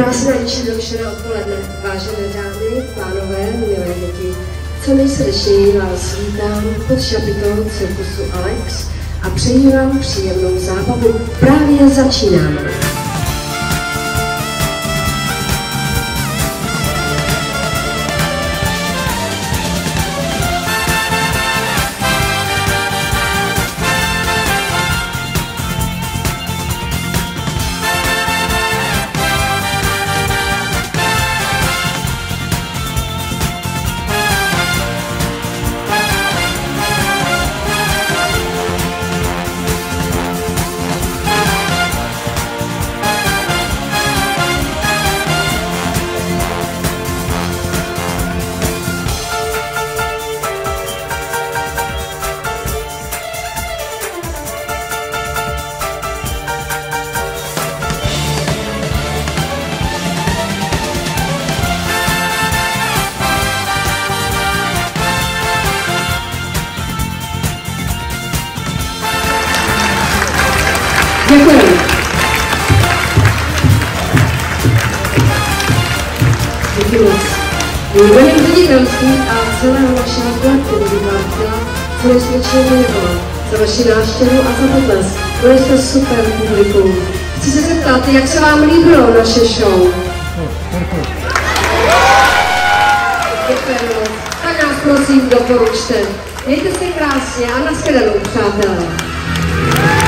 Krásné doručené odpoledne, vážené dámy, pánové, milé děti. Co nejsrdečněji vás vítám pod šapitou cirkusu Alex a přeji vám příjemnou zábavu. Právě začínáme. Děkuji. Děkuji moc. Jménem ředitelství a celého našeho kolektivu bych vám chtěla co nejsrdečněji poděkovat za vaši návštěvu a za potlesk. Byli jste super publikum. Chci se zeptat, jak se vám líbilo naše show? Děkujeme moc. Tak nás prosím doporučte. Mějte se krásně a nashledanou, přátelé.